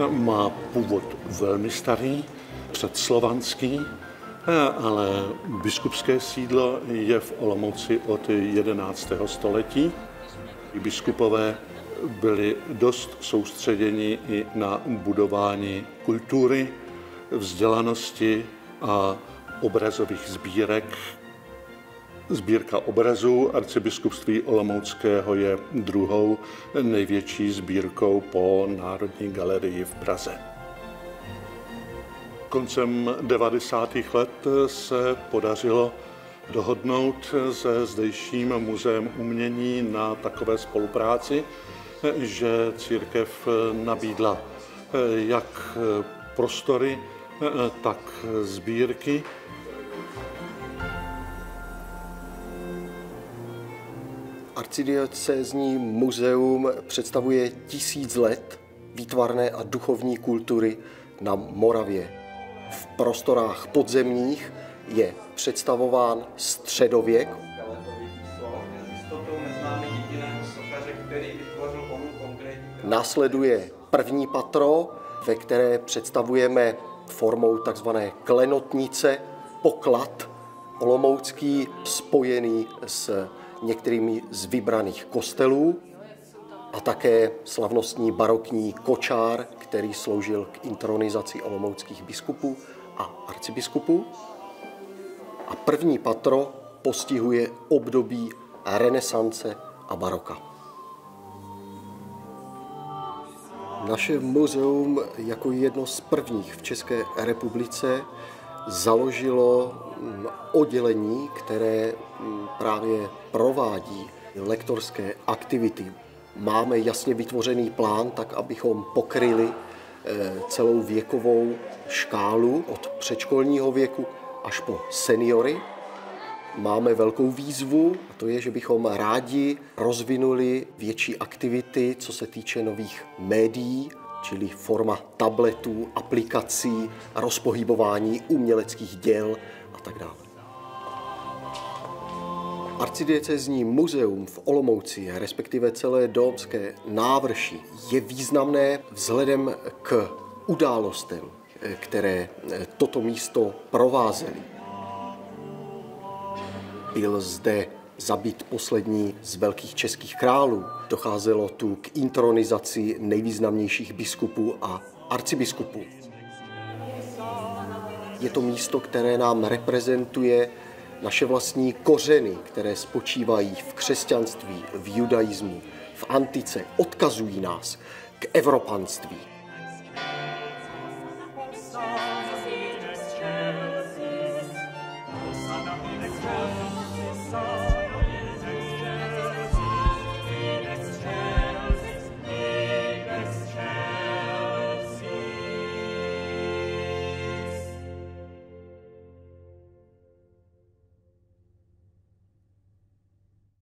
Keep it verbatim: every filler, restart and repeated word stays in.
má původ velmi starý, předslovanský, ale biskupské sídlo je v Olomouci od jedenáctého století. Biskupové byli dost soustředěni i na budování kultury, vzdělanosti a obrazových sbírek. Sbírka obrazů arcibiskupství olomouckého je druhou největší sbírkou po Národní galerii v Praze. Koncem devadesátých let se podařilo dohodnout se zdejším muzeem umění na takové spolupráci, že církev nabídla jak prostory, tak sbírky. Arcidiecézní muzeum představuje tisíc let výtvarné a duchovní kultury na Moravě. V prostorách podzemních je představován středověk. Následuje první patro, ve které představujeme formou takzvané klenotnice poklad olomoucký spojený s některými z vybraných kostelů a také slavnostní barokní kočár, který sloužil k intronizaci olomouckých biskupů a arcibiskupů. A první patro postihuje období renesance a baroka. Naše muzeum jako jedno z prvních v České republice založilo oddělení, které právě provádí lektorské aktivity. Máme jasně vytvořený plán, tak abychom pokryli celou věkovou škálu od předškolního věku až po seniory. Máme velkou výzvu, a to je, že bychom rádi rozvinuli větší aktivity, co se týče nových médií, čili forma tabletů, aplikací, rozpohybování uměleckých děl a tak dále. Arcidiecézní muzeum v Olomouci, respektive celé Dolomské návrší, je významné vzhledem k událostem, které toto místo provázely. Byl zde zabit poslední z velkých českých králů. Docházelo tu k intronizaci nejvýznamnějších biskupů a arcibiskupů. Je to místo, které nám reprezentuje naše vlastní kořeny, které spočívají v křesťanství, v judaismu, v antice, odkazují nás k evropanství.